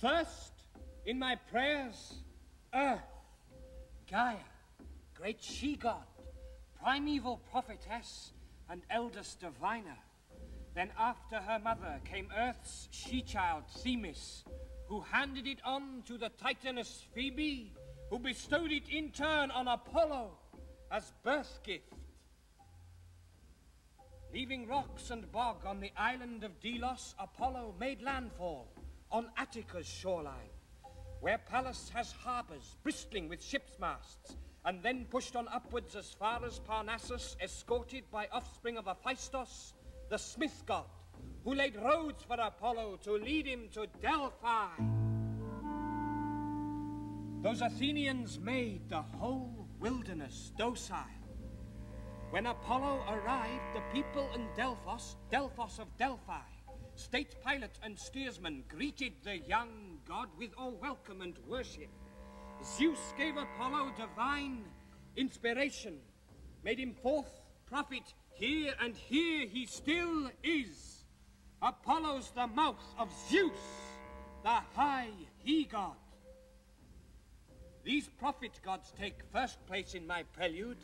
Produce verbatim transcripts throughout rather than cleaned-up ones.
First, in my prayers, Earth, Gaia, great she-god, primeval prophetess, and eldest diviner. Then after her mother came Earth's she-child, Themis, who handed it on to the Titaness Phoebe, who bestowed it in turn on Apollo as birth gift. Leaving rocks and bog on the island of Delos, Apollo made landfall on Attica's shoreline, where Pallas has harbors bristling with ships' masts, and then pushed on upwards as far as Parnassus, escorted by offspring of Hephaestus, the smith god, who laid roads for Apollo to lead him to Delphi. Those Athenians made the whole wilderness docile. When Apollo arrived, the people in Delphos, Delphos of Delphi, state pilot and steersman, greeted the young god with all welcome and worship. Zeus gave Apollo divine inspiration, made him fourth prophet here, and here he still is. Apollo's the mouth of Zeus, the high he-god. These prophet gods take first place in my prelude.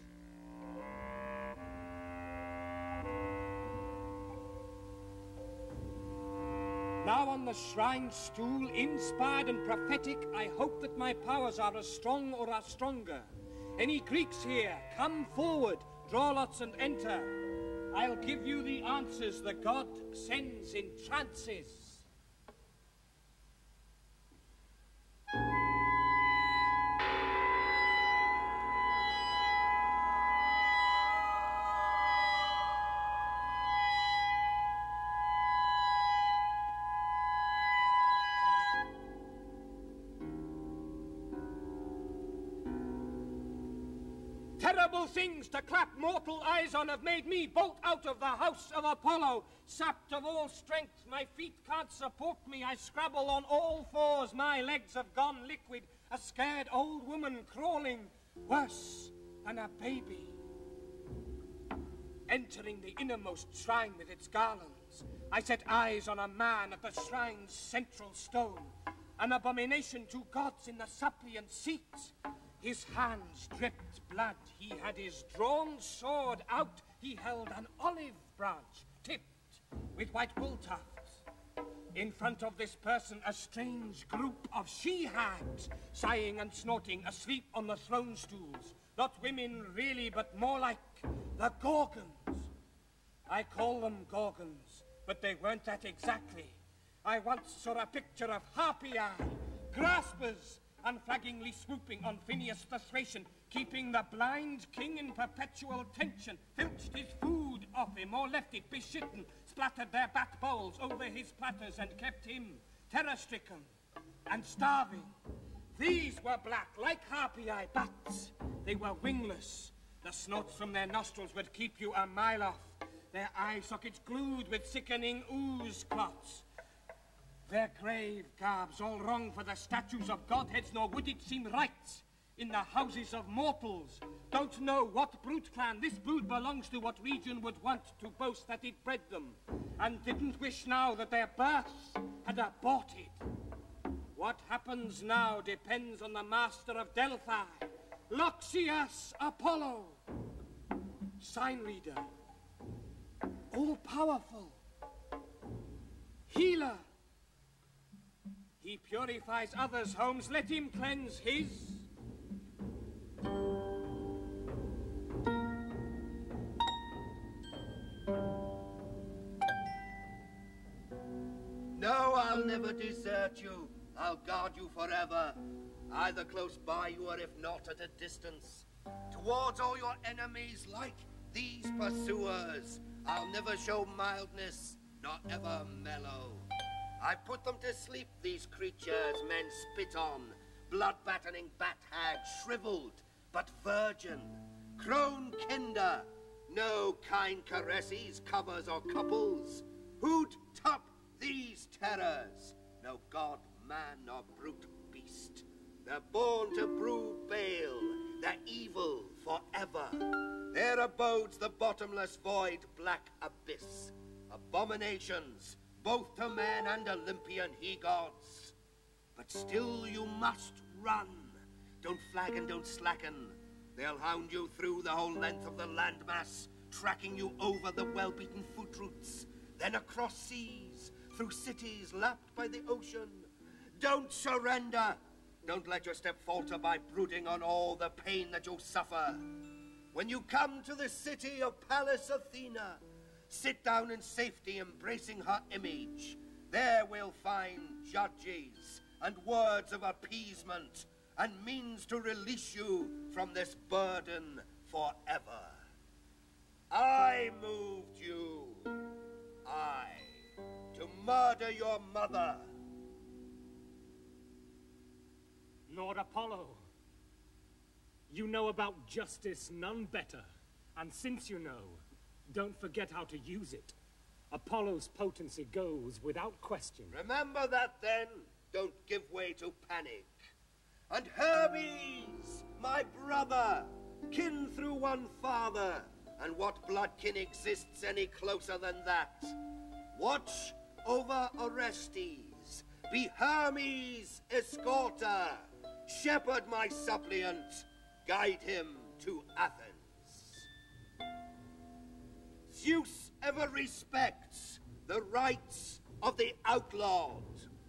Now on the shrine stool, inspired and prophetic, I hope that my powers are as strong or are stronger. Any Greeks here, come forward, draw lots and enter. I'll give you the answers the god sends in trances. Terrible things to clap mortal eyes on have made me bolt out of the house of Apollo. Sapped of all strength, my feet can't support me. I scrabble on all fours, my legs have gone liquid. A scared old woman crawling, worse than a baby. Entering the innermost shrine with its garlands, I set eyes on a man at the shrine's central stone, an abomination to gods in the suppliant seat. His hands dripped blood, he had his drawn sword out, he held an olive branch tipped with white wool tufts. In front of this person, a strange group of she-hags, sighing and snorting, asleep on the throne stools. Not women really, but more like the Gorgons. I call them Gorgons, but they weren't that exactly. I once saw a picture of Harpiae, graspers, unflaggingly swooping on Phineus the Thracian, keeping the blind king in perpetual tension, filched his food off him or left it beshitten, splattered their bat bowls over his platters and kept him terror-stricken and starving. These were black, like Harpiae bats. They were wingless. The snorts from their nostrils would keep you a mile off, their eye sockets glued with sickening ooze clots. Their grave garbs all wrong for the statues of godheads, nor would it seem right in the houses of mortals. Don't know what brute clan this brood belongs to, what region would want to boast that it bred them, and didn't wish now that their births had aborted. What happens now depends on the master of Delphi, Loxias Apollo, sign reader, all-powerful, healer. He purifies others' homes, let him cleanse his. No, I'll never desert you. I'll guard you forever, either close by you or if not at a distance. Towards all your enemies like these pursuers, I'll never show mildness, not ever mellow. I put them to sleep, these creatures men spit on, blood-battening bat-hag, shriveled, but virgin, crone kinder, no kind caresses, covers or couples. Who'd top these terrors? No god, man, nor brute beast. They're born to brew bale, they're evil forever. Their abode's the bottomless void, black abyss. Abominations, both to men and Olympian he-gods. But still you must run. Don't flag and don't slacken. They'll hound you through the whole length of the landmass, tracking you over the well-beaten foot routes, then across seas, through cities lapped by the ocean. Don't surrender. Don't let your step falter by brooding on all the pain that you'll suffer. When you come to the city of Pallas Athena, sit down in safety, embracing her image. There we'll find judges and words of appeasement and means to release you from this burden forever. I moved you. I, to murder your mother. Lord Apollo, you know about justice none better, and since you know, don't forget how to use it. Apollo's potency goes without question. Remember that then, don't give way to panic. And Hermes, my brother, kin through one father, and what blood kin exists any closer than that? Watch over Orestes, be Hermes' escorter, shepherd my suppliant, guide him to Athens. Zeus ever respects the rights of the outlawed.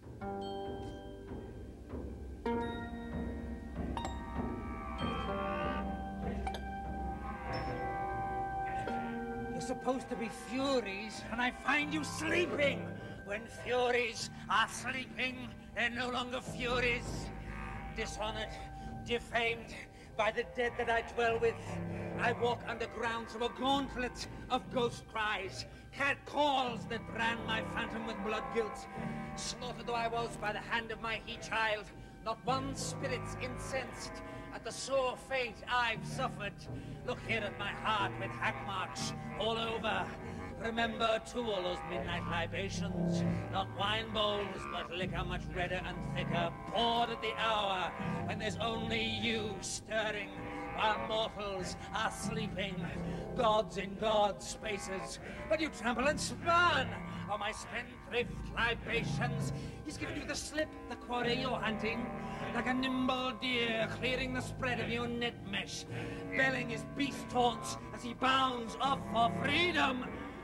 You're supposed to be Furies, and I find you sleeping. When Furies are sleeping, they're no longer Furies. Dishonored, defamed by the dead that I dwell with, I walk underground through a gauntlet of ghost cries, cat calls that brand my phantom with blood guilt. Slaughtered though I was by the hand of my he-child, not one spirit's incensed at the sore fate I've suffered. Look here at my heart with hang marks all over. Remember, too, all those midnight libations, not wine bowls, but liquor much redder and thicker, poured at the hour when there's only you stirring, while mortals are sleeping, gods in God's spaces. But you trample and spurn on my spendthrift libations. He's given you the slip, the quarry you're hunting, like a nimble deer clearing the spread of your net mesh, belling his beast taunts as he bounds off for freedom.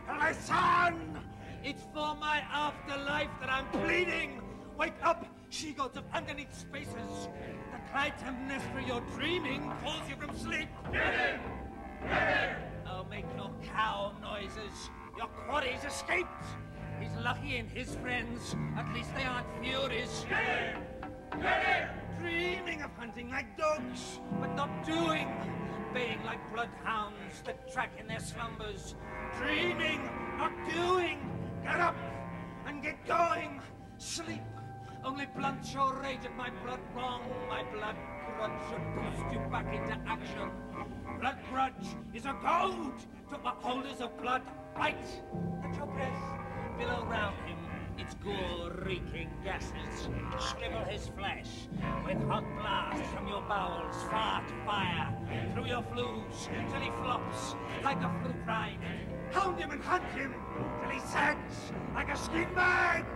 Listen! It's for my afterlife that I'm pleading! Wake up, she-gods of underneath spaces! The Clytemnestra you're dreaming calls you from sleep! Get him! Get him! Oh, make no cow noises. Your quarry's escaped! He's lucky in his friends. At least they aren't Furies. Get him! Get him! Dreaming of hunting like dogs, but not doing. Baying like bloodhounds that track in their slumbers. Dreaming, not doing. Get up and get going. Sleep only blunts your rage at my blood wrong. My blood grudge should boost you back into action. Blood grudge is a goad to upholders of blood right. Let your breath billow round him. Its gore-reeking gases shrivel his flesh with hot blasts from your bowels, fart fire through your flues till he flops like a fruit rind. Hound him and hunt him till he sags like a skin bag.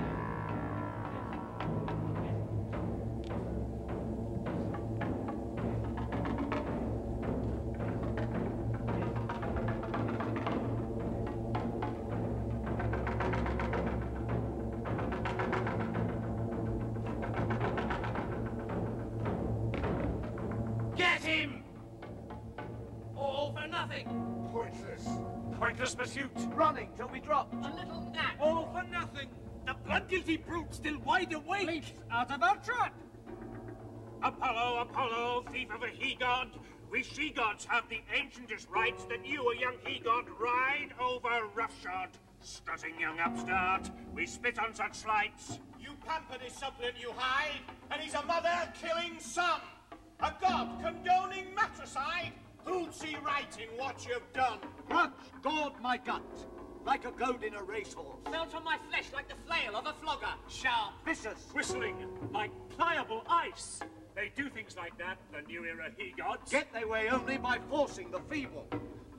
Pointless pursuit. Running till we drop. A little nap. All for nothing. The blood-guilty brute still wide awake. Leaps out of our trap. Apollo, Apollo, thief of a he-god. We she-gods have the ancientest rights that you, a young he-god, ride over roughshod. Strutting young upstart, we spit on such slights. You pampered his suppliant you hide, and he's a mother-killing son. A god condoning matricide. Who'd see right in what you've done? Grudge gored my gut, like a goad in a racehorse. Melt on my flesh like the flail of a flogger. Sharp, Vicious, Whistling like pliable ice. They do things like that, the new era he-gods. get their way only by forcing the feeble.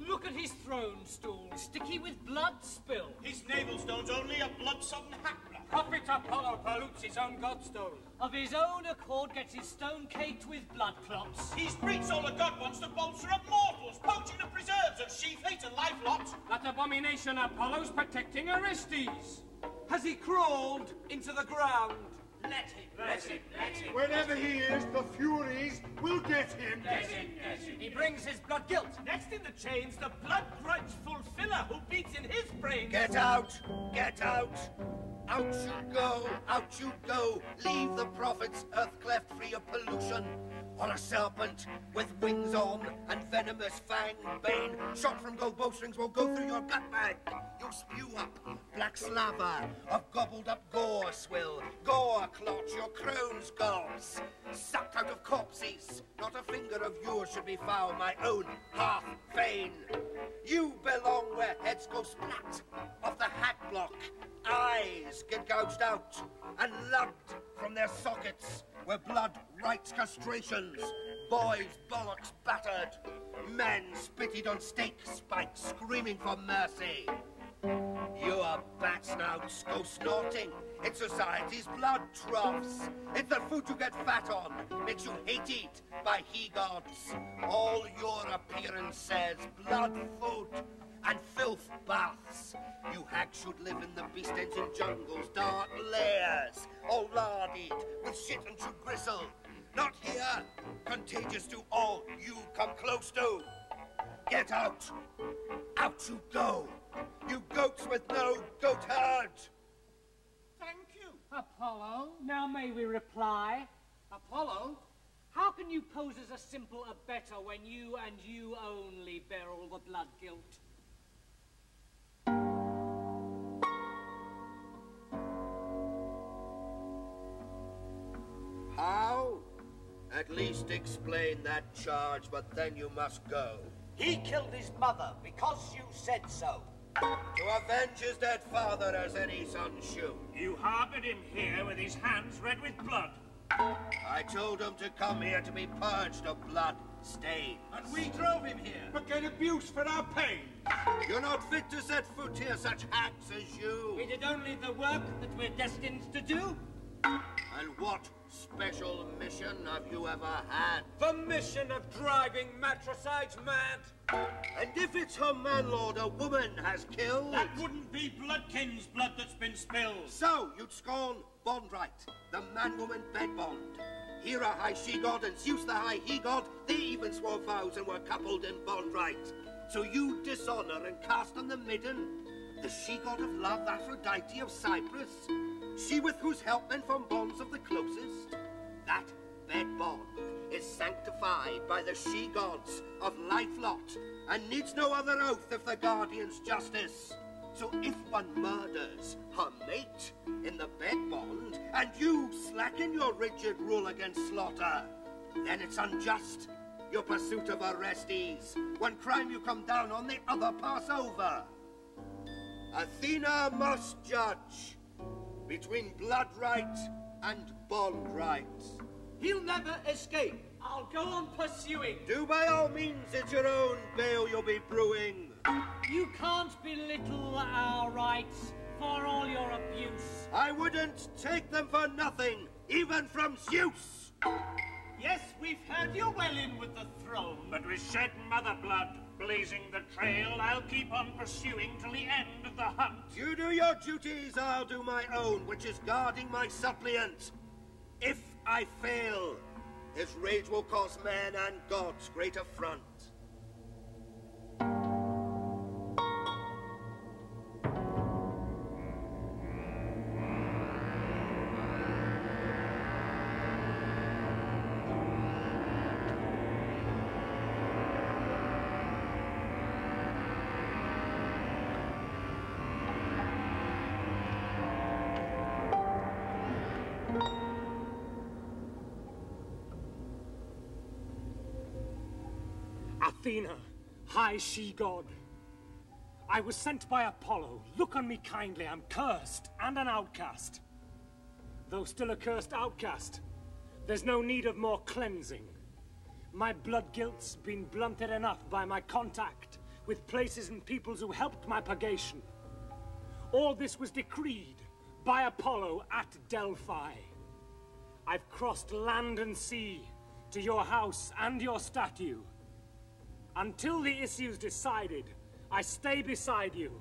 Look at his throne stool, sticky with blood spill. His navel stone's only a blood-sodden hackblock. Prophet Apollo pollutes his own godstone. Of his own accord gets his stone caked with blood clots. He's breached all a god wants to bolster up mortals, poaching the preserves of sheath-hate and life lot. That abomination Apollo's protecting Orestes. Has he crawled into the ground? Let him, let him, let him. Wherever he is, the Furies will get him. Get him, get him. He brings his blood guilt. Next in the chains, the blood grudge fulfiller who beats in his brains. Get out! Get out! Out you go! Out you go! Leave the prophet's earth cleft free of pollution. On a serpent with wings on and venomous fang bane, shot from gold bowstrings will go through your gut bag. You'll spew up black slava of gobbled up gore swill. Gore clot your crone's gobs, sucked out of corpses. Not a finger of yours should be foul, my own half fane. You belong where heads go splat off the hack block. Eyes get gouged out and lugged from their sockets where blood writes castrations, boys' bollocks battered, men spitted on stake spikes screaming for mercy. Your bat snouts go snorting in society's blood troughs. It's the food you get fat on, makes you hated by he-gods. All your appearance says blood food and filth baths. You hags should live in the beast dens in jungles, dark lairs, all larded with shit and should gristle. Not here, contagious to all you come close to. Get out! Out you go! You goats with no goat herd! Thank you. Apollo, now may we reply? Apollo, how can you pose as a simple abettor when you and you only bear all the blood guilt? How? At least explain that charge, but then you must go. He killed his mother because you said so. To avenge his dead father as any son should. You harbored him here with his hands red with blood. I told him to come here to be purged of blood stain. And we drove him here. But get abuse for our pain. You're not fit to set foot here, such hacks as you. We did only the work that we're destined to do. And what special mission have you ever had? The mission of driving matricides mad. And if it's her manlord a woman has killed... That wouldn't be Bloodkin's blood that's been spilled. So, you'd scorn bond right, the man-woman bed bond. Hera high she-god and Zeus the high he-god, they even swore vows and were coupled in bond right. So you dishonor and cast on the midden the she-god of love, Aphrodite of Cyprus, she with whose help men form bonds of the closest. That bed bond is sanctified by the she-gods of life lot, and needs no other oath if the guardian's justice. So if one murders her mate in the bed bond, and you slacken your rigid rule against slaughter, then it's unjust, your pursuit of Orestes. One crime you come down on, the other pass over. Athena must judge between blood right and bond right. He'll never escape. I'll go on pursuing. Do by all means, it's your own bale you'll be brewing. You can't belittle our rights for all your abuse. I wouldn't take them for nothing, even from Zeus. Yes, we've heard you're well in with the throne, but with shed mother blood blazing the trail, I'll keep on pursuing till the end of the hunt. You do your duties, I'll do my own, which is guarding my suppliant. If I fail, his rage will cause man and gods great affront. Athena, high she-god. I was sent by Apollo. Look on me kindly, I'm cursed and an outcast. Though still a cursed outcast, there's no need of more cleansing. My blood guilt's been blunted enough by my contact with places and peoples who helped my purgation. All this was decreed by Apollo at Delphi. I've crossed land and sea to your house and your statue. Until the issue's decided, I stay beside you.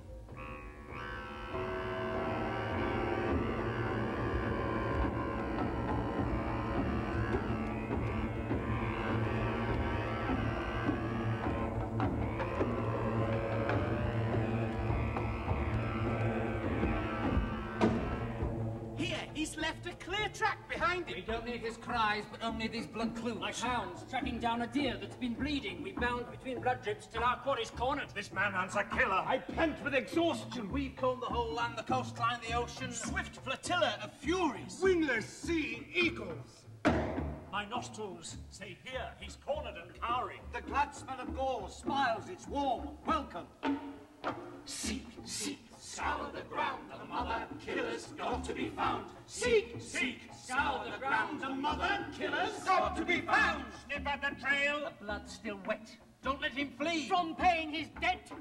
He's left a clear track behind him. We don't need his cries, but only these blood clues. Like hounds tracking down a deer that's been bleeding. We bound between blood drips till our quarry's cornered. This man hunts a killer. I pant with exhaustion. We've combed the whole land, the coastline, the ocean. Swift flotilla of Furies. Wingless sea eagles. My nostrils say here, he's cornered and cowering. The glad smell of gore smiles, it's warm. Welcome. Seek, seek, scour the ground, the mother killer's got to be found. Seek, seek, scour the ground, the mother killer's got to be found. Snip at the trail. The blood's still wet. Don't let him flee. From paying his debt.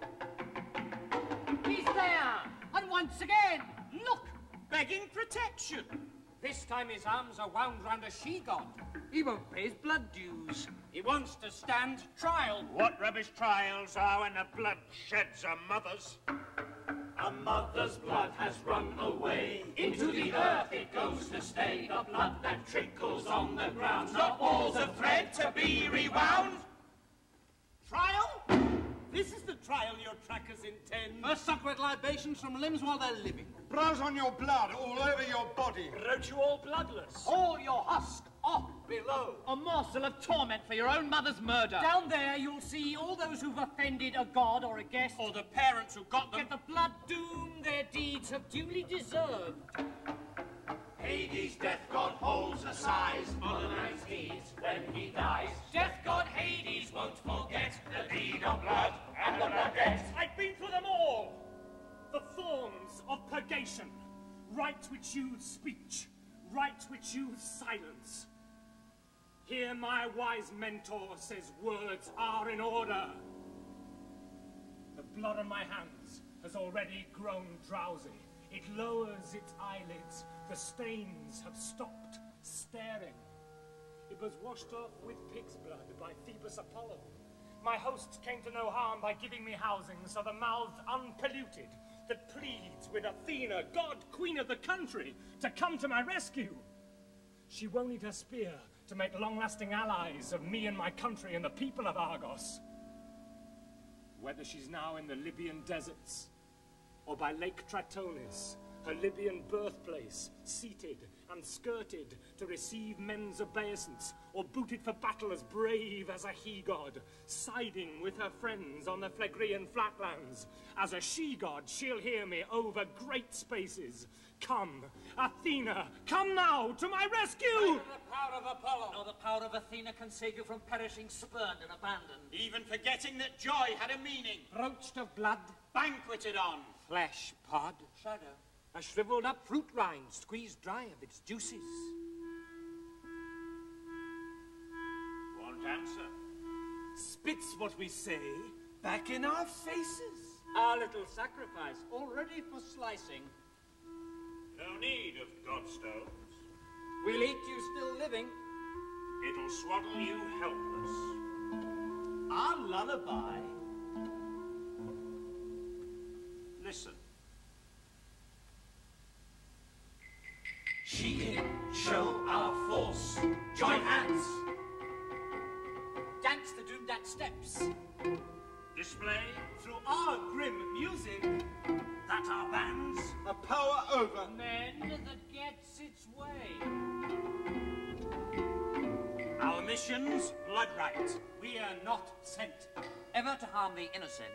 He's there! And once again, look! Begging protection. This time his arms are wound round a she-god. He won't pay his blood dues. He wants to stand trial. What rubbish trials are when the blood sheds a mother's? A mother's blood has run away. Into the earth it goes to stay. The blood that trickles on the ground. Not balls of thread to be rewound. Trial? This is the trial your trackers intend. First suck wet libations from limbs while they're living. Browse on your blood all over your body. Wrote you all bloodless. All your husk off below. A morsel of torment for your own mother's murder. Down there you'll see all those who've offended a god or a guest. Or the parents who got them. Get the blood doom their deeds have duly deserved. Hades, death god, holds a size on a man's deeds when he dies. Death god Hades won't forget the deed of blood and the blood debt. I've been through them all. The forms of purgation. Right which use speech. Right which use silence. Here my wise mentor says words are in order. The blood on my hands has already grown drowsy. It lowers its eyelids. The stains have stopped staring. It was washed off with pig's blood by Phoebus Apollo. My hosts came to no harm by giving me housing, so the mouth unpolluted that pleads with Athena, god, queen of the country, to come to my rescue. She won't need her spear to make long-lasting allies of me and my country and the people of Argos. Whether she's now in the Libyan deserts or by Lake Tritonis, her Libyan birthplace, seated and skirted to receive men's obeisance, or booted for battle as brave as a he-god, siding with her friends on the Phlegrean flatlands. As a she-god, she'll hear me over great spaces. Come, Athena, come now to my rescue! Neither the power of Apollo nor the power of Athena can save you from perishing spurned and abandoned. Even forgetting that joy had a meaning. Broached of blood, Banqueted on. flesh pod, Shadow. a shriveled up fruit rind squeezed dry of its juices. Won't answer. Spits what we say back in our faces. Our little sacrifice, all ready for slicing. No need of godstones. We'll eat you still living. It'll swaddle you helpless. Our lullaby. Listen. She can show our force. Join hands. Dance the doomed steps. Display Through our grim music that our bands A power over. Men that gets its way. our missions blood right. We are not sent. Ever to harm the innocent.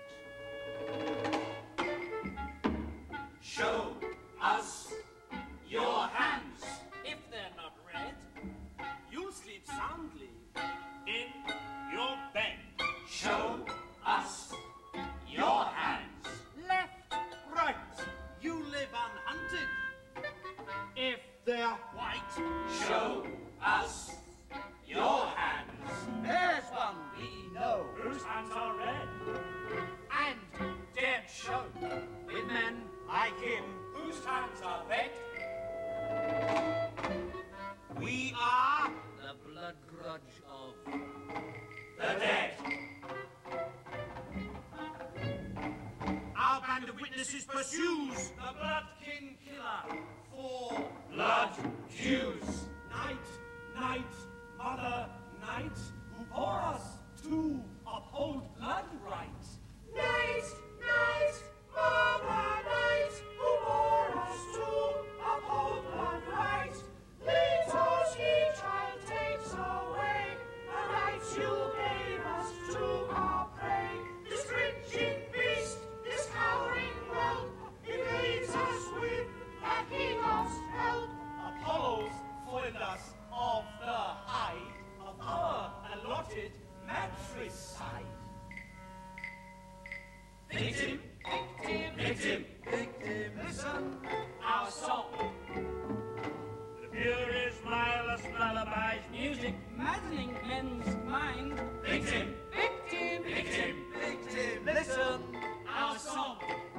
Show us your hands. If they're not red, you'll sleep soundly. in your bed. Show us your hands. Left. Right, you live unhunted. If There. White, Show us your hands. there's one. We know. Whose hands are red? with men like him, whose hands are red. We are the blood grudge of The dead. our band of witnesses pursues the bloodkin killer for Blood Jews. Night, night, mother, night, who bore us to uphold blood rights. Night, night, mother, night, who bore us to uphold blood rights. Little sweet child takes away the rights you gave us to our prey. This cringing beast, this cowering whelp, invades us with a he-god's help. Apollo's foiled us of the hide of our allotted matricide. victim, Victim, victim, Victim, listen, Our song, the Furies' wireless lullabies, music, maddening men's mind. victim, victim, victim, victim, listen, Our song,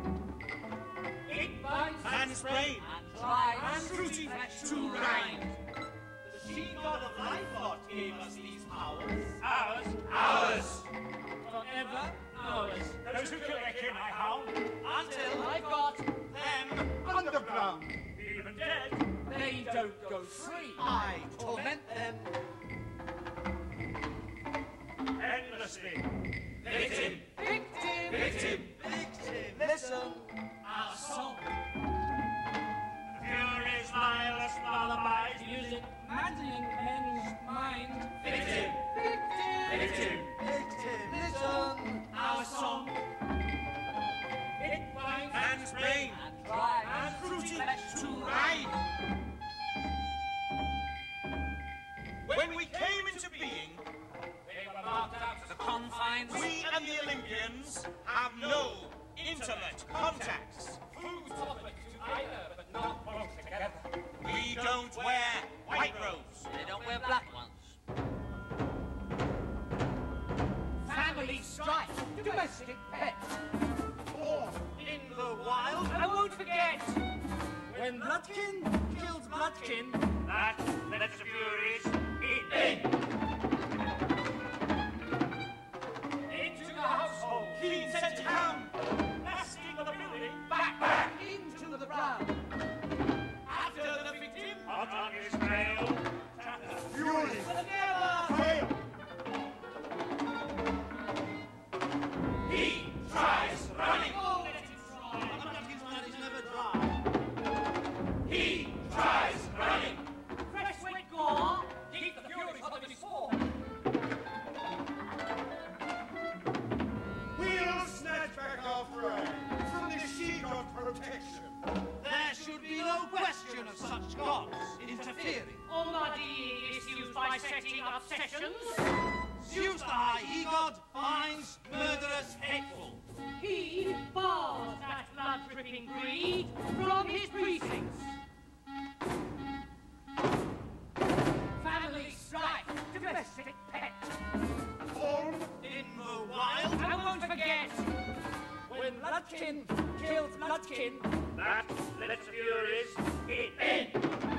it binds and sprain, and dries and fruity flesh to rind. the she-god of life God gave us these powers. Ours, ours, forever ours. Those who kill their kin I hound. Until I got them Underground. Even dead. they don't go free. I torment them. Endlessly. victim, victim, victim, Victim, listen, Our song, the Furies' wireless lullabies, music, maddening men's mind. victim, victim, victim, victim, listen, Our song, it binds and sprain, and dries and fruity flesh to rind. When we came into being, They were marked out as the confines, we and the Olympians have no intimate contacts. food topic to either, but not both together. We don't wear white robes. They don't wear black ones. Family strife, domestic pets. born in the wild. I won't forget when Bloodkin kills Bloodkin. That lets the Furies in. Into the household, Keen sent down, lasting of the building, back, back into the ground. After the victim, hot on his trail. Furies. But never Fail. He tries running. oh, let him try. the bloodkin's blood is never dry. He tries running. Fresh sweat gore, keep the Furies hot on his sword. We'll snatch back our prey from the she-god protection. There should be no question of such gods interfering. Almighty issues by setting up sessions. Zeus the high he-god finds murderers hateful. He bars that blood-dripping greed from his precincts. Family strife, domestic pet. Born in the wild. I won't forget when Bloodkin kills Bloodkin. That lets the Furies in.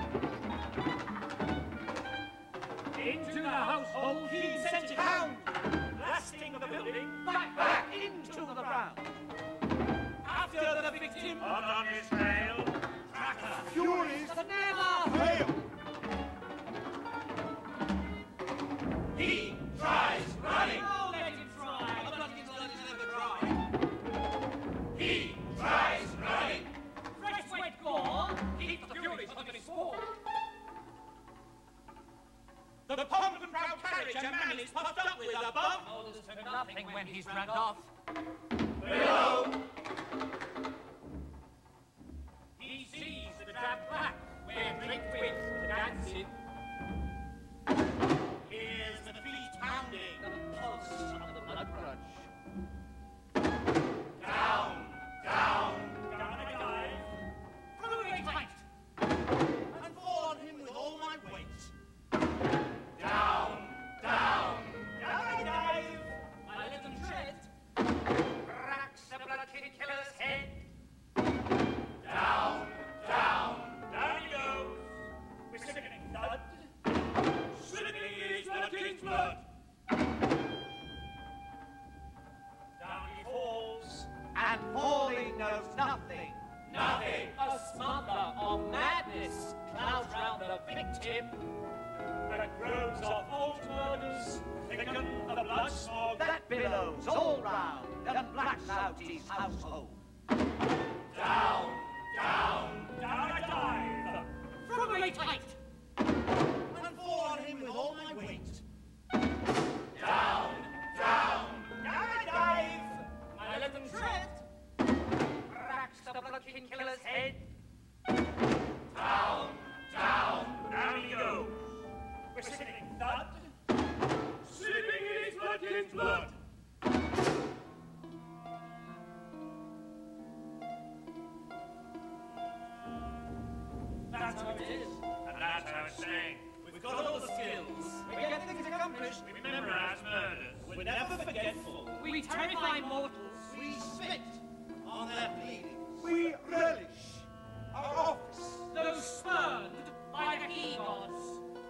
Into the household, Keen sent hound, lasting of the building, back, back into the ground. After the victim, hot on his trail. Tracker. Furies. But never Fail. He tries running. oh, let him the try. bloodkin's blood is never dry. He tries running. Fresh sweat gore, keep the Furies hot on his sword. The pomp and proud carriage a man is puffed up with above. Orders to nothing when he's dragged off. Below. He sees the trap back where Drake wins the dancing. Here's the feet pounding. The pulse of the blood grudge. Down, down. Down I dive. Through a tight. And fall on him with all my weight. Down, down. Down I dive. I let them tread. Racks the blood kid knows nothing. Nothing. A smother of madness clouds round the victim. The groans of old murders thicken the blood smog that billows all round and blacks out his household. Down, down, down I dive. From my tight. And fall on him with all my weight. Down, down, down I dive. I let them tread. Cracks the blood-king killer's head. Down, down, down we go. We're sitting thud. Slipping in his blood-king's blood. That's how it is. And that's how it's saying. We've got all the skills. We get things accomplished. We memorize murders. We're never forgetful. We terrify mortals. We spit on their pleadings. We relish our office. Those spurned by the he-gods.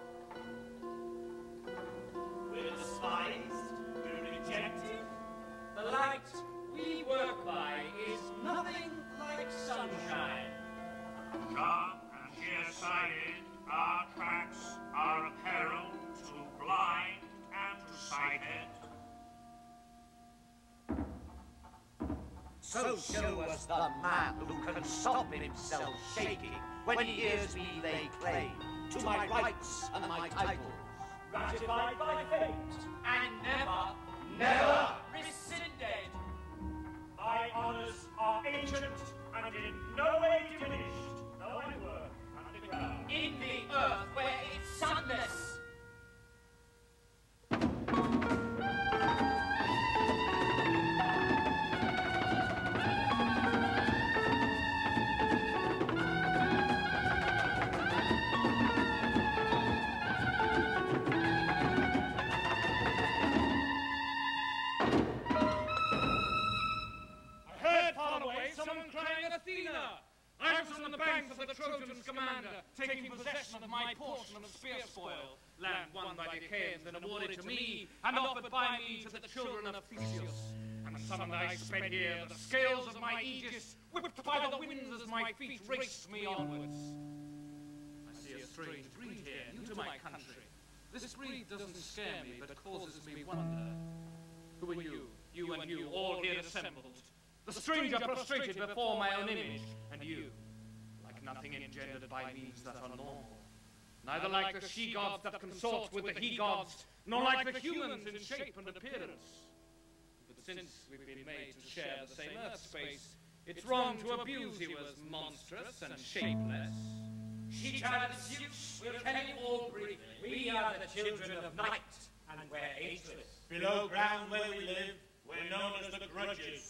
We're despised. We're rejected. The light we work by is nothing like sunshine. Dark and sheer-sided, our tracks are a peril to blind and to sighted. So show us the man who can stop himself shaking when he hears me lay claim to my rights and my titles. Ratified by fate. And never, Never rescinded. My honours are ancient and in no way diminished, though I work underground. In the earth where it's sunless. Commander, taking possession of my portion of the spear spoil, land won by the Achaeans and awarded to me, and offered by me to the children of Theseus. And some nights spent here, the scales of my aegis, whipped by the winds as my feet raced me onwards. I see a strange breed here, new to my country. This breed doesn't scare me, but causes me wonder. Who are you, you and you, all here assembled? The stranger prostrated before my own image, and you, nothing engendered by means that are normal. Neither like the she-gods that consort with the he-gods, nor like the humans in shape and appearance. But since we've been made to share the same earth space, it's wrong to abuse you as monstrous and shapeless. She-child of Zeus, we'll tell you all briefly. We are the children of night, and we're ageless. Below ground where we live, we're known as the Grudges.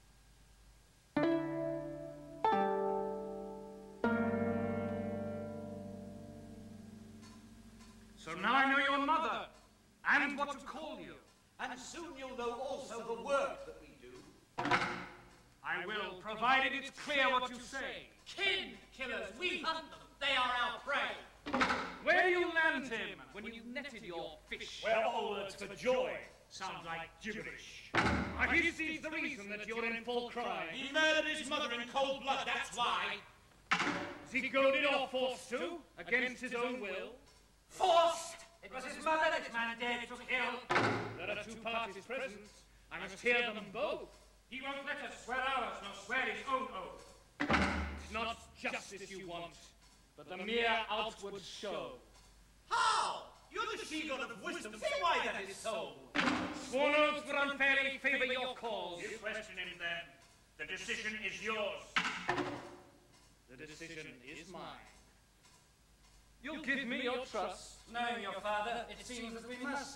So now I know your mother, and what to call you. And soon you'll know also the work that we do. I will, provided it's clear what you say. Kin killers, we hunt them. They are our prey. Where do you land him when you netted your fish? Well, all words for joy sound like gibberish. I hear sees the reason that you're in full cry. He murdered his mother in cold blood, that's why. Is he goaded or forced to, against his own will? Forced! It was his mother that man dared to kill. There are two parties present. I must hear them both. He won't let us swear ours, nor swear his own oath. It's not justice you want, but the mere outward show. How? You're the she-god of wisdom. Say why that is so. Sworn oaths would unfairly favor your cause. You question him then. The decision is yours. The decision is mine. You'll give me your trust. Knowing your father, it seems that we must.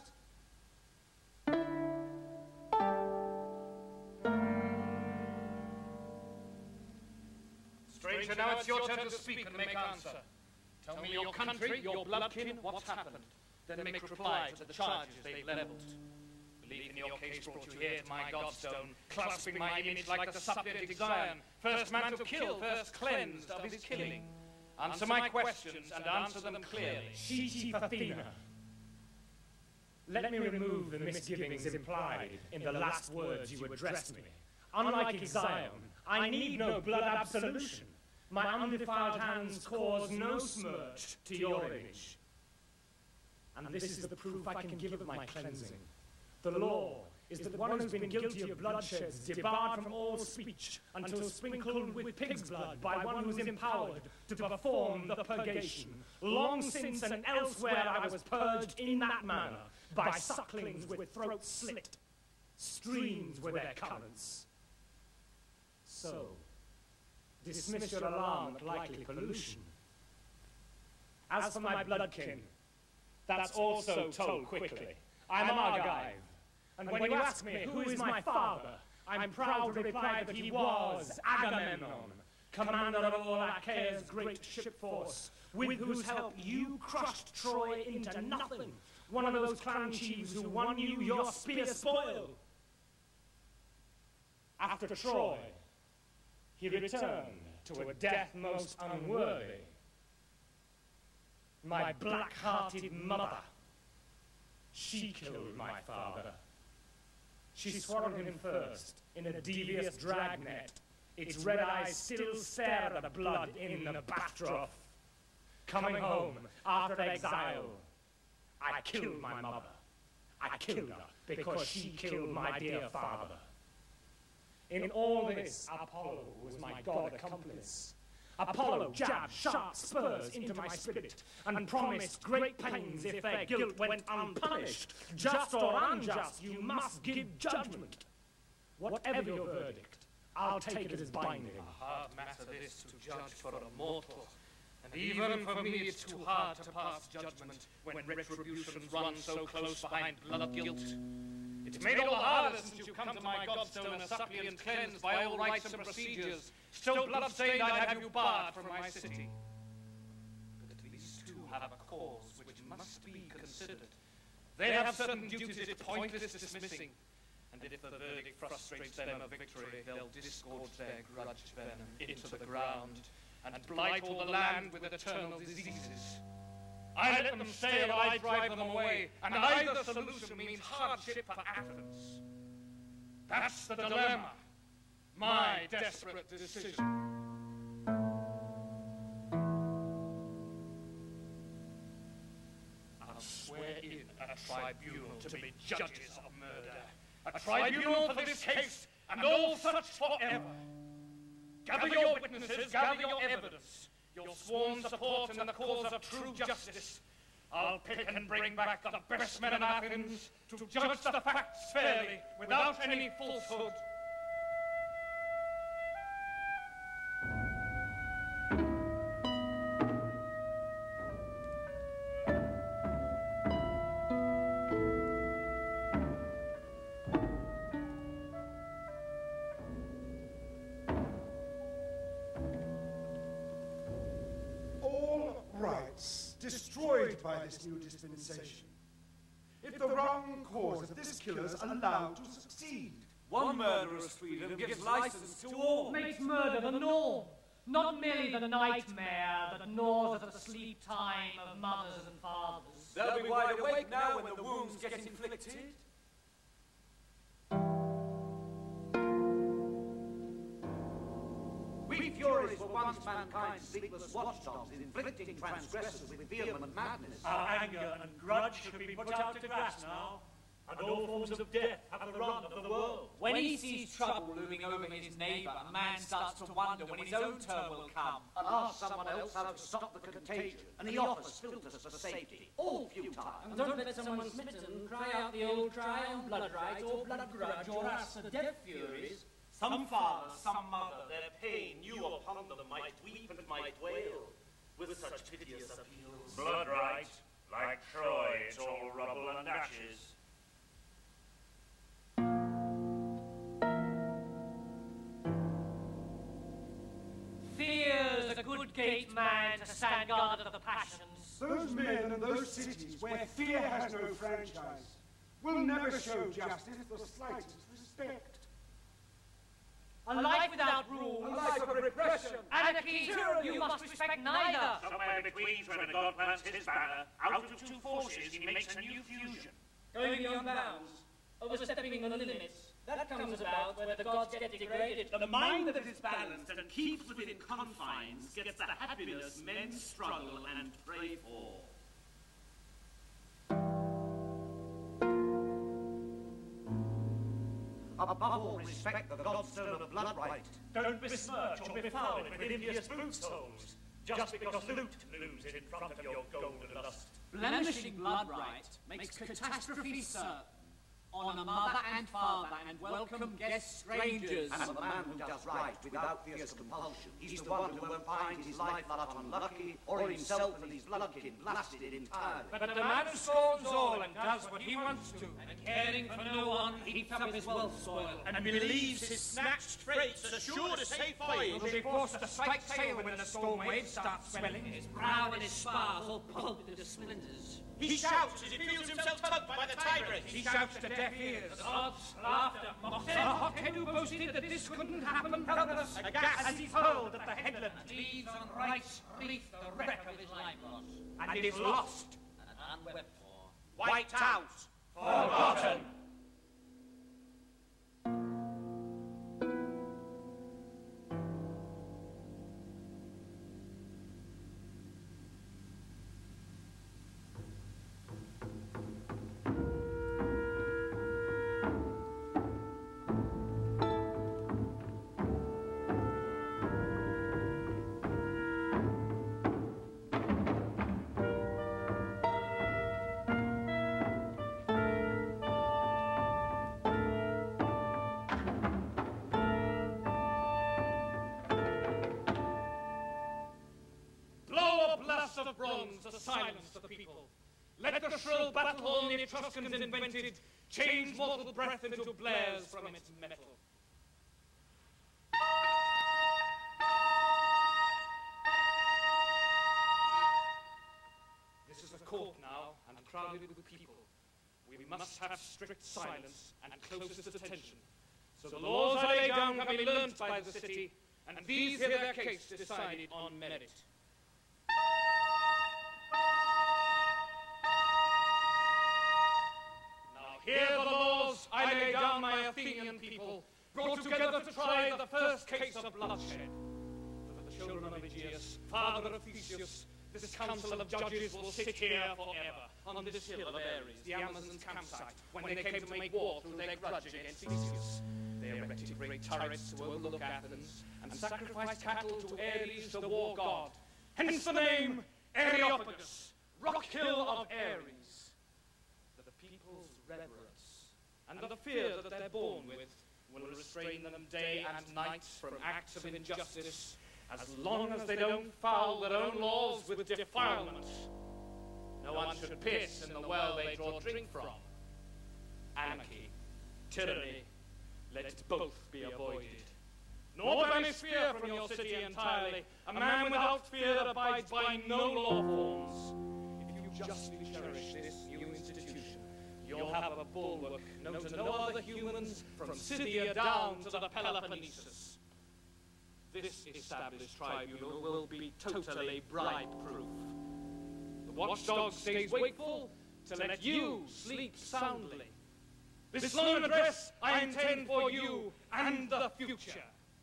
Stranger, now it's your turn to speak and make answer. Tell me your country, your bloodkin, what's happened. Then make reply to the charges they've leveled. Belief in your case brought you here to my godstone, clasping my image like the suppliant Zion, first man to kill, first cleansed of his killing. Answer my questions and answer them clearly. Chief Athena, let me remove the misgivings implied in the last words you addressed me. Unlike Zion, I need no blood absolution. My undefiled hands cause no smirch to your image. And this is the proof I can give of my cleansing. The law is that one who's been guilty of bloodshed is debarred from all speech until sprinkled with pig's blood by one who's empowered to perform the purgation. Long since and elsewhere I was purged in that manner by sucklings with throats slit. Streams were their currents. So, dismiss your alarm at likely pollution. As for my bloodkin, that's also told quickly. I'm Argive, and when you ask me who is my father, I'm proud to reply that he was Agamemnon, commander of all Achaea's great ship force, with whose help you crushed Troy into nothing, one of those clan chiefs who won you your spear spoil. After Troy, he returned to a death most unworthy. My black-hearted mother, she killed my father. She swallowed him first in a devious dragnet. Its red eyes still stare at the blood in the backdrop. Coming home after exile, I killed my mother. I killed her because she killed my dear father. In all this, Apollo was my god accomplice. Apollo jabbed sharp spurs into my spirit and promised great pains if their guilt went unpunished. Just or unjust, you must give judgment. Whatever your verdict, I'll take it as binding. A hard matter this to judge for a mortal. And even for me it's too hard to pass judgment when retributions run so close behind blood guilt. It's made all the harder since you come to my godstone a suppliant cleansed by all rites and procedures. Still bloodstained, I'd have you barred from my city. But these two have a cause which must be considered. They have certain duties it's pointless dismissing. And if the verdict frustrates them of victory, they'll disgorge their grudge venom into the ground and blight all the land with eternal diseases. I let them stay or I drive them away, and either solution means hardship for Athens. That's the dilemma, my desperate decision. I'll swear in a tribunal to be judges of murder, a tribunal for this case, and all such forever. Gather your witnesses, gather your evidence, your sworn support in the cause of true justice. I'll pick and bring back the best men in Athens to judge the facts fairly, without any falsehood. Destroyed by this new dispensation. If the wrong cause of this killer is allowed to succeed. One murderer's freedom gives license to all. Makes murder the norm, not merely the nightmare that gnaws at the sleep time of mothers and fathers. They'll be wide awake now when the wounds get inflicted. We Furies were once mankind's sleepless watchdogs, inflicting transgressors with vehement madness. Our anger and grudge should be put out to grass now, and all forms of death have the run of the world. When he sees trouble looming over his neighbour, a man starts to wonder when his own turn will come. And asks someone else how to stop the contagion, and he offers filters for safety, all futile. And don't let someone smitten cry out the old cry on blood right or blood grudge or ask the death Furies. Some father, some mother, their pain new upon them might weep and might wail, with such piteous appeals. Blood right, like Troy, it's all rubble and ashes. Fear's a good gate man to stand guard of the passions. Those men and those cities where fear has no franchise will never show justice the slightest respect. A life without rule, a life of repression, anarchy, tyranny, you must respect neither. Somewhere between when a god plants his banner, out of two forces he makes a new fusion. Going beyond bounds, overstepping the limits, That comes about when the gods get degraded. The mind that is balanced and keeps within confines gets the happiness men struggle and pray for. Above all, respect the godstone of blood right. Don't besmirch or befoul it with envious boot soles, just because loot looms in front of your golden lust. Blemishing blood right makes catastrophe, sir, on a mother and father and welcome guest strangers. And the man who does right without fierce compulsion, he's the one who won't find his life lot unlucky, or himself and his bloodkin blasted entirely. But the man scorns all and does what he wants to, and caring for no one, heaps up his wealth spoil, and believes his snatched freight's a sure to safe voyage. Will be forced to strike sail when the storm waves start swelling. His brow and his spars all pulped into splinters. He shouts as he feels himself tugged by the tyrant. He shouts to deaf ears. Odds, laughter, mocks. A hothead who boasted that this couldn't happen, helpless, aghast as he's hurled at the headland. Leaves on rights reef the wreck of his life loss. And is lost. And unwept for. Wiped out. Forgotten. Of bronze to silence the people. Let the shrill battle horn the Etruscans invented change mortal breath into blares from its metal. This is a court now, and crowded with people. We must have strict silence and closest attention, so the laws I lay down can be learnt by the city, and these hear their case decided on merit. Hear the laws I lay down, my Athenian people, brought together to try the first case of bloodshed. For the children of Aeschylus, father of Theseus, this council of judges will sit here forever, on this hill of Ares, the Amazons' campsite, when they came to make war through their grudge against Theseus. They erected great turrets to overlook Athens, and sacrificed cattle to Ares, the war god. Hence the name Areopagus, rock hill of Ares. The people's reverence, and the fear that they're born with, will restrain them day and night from acts of injustice, as long as they don't foul their own laws with defilement. No one should piss in the well they draw drink from. Anarchy, tyranny, let both be avoided. Nor banish fear from your city entirely. A man without fear abides by no law forms. If you justly cherish this new institution, you'll have a bulwark known to no other humans from Scythia down to the Peloponnesus. This established tribunal will be totally bribe-proof. The watchdog stays wakeful to let you sleep soundly. This long address I intend for you and the future.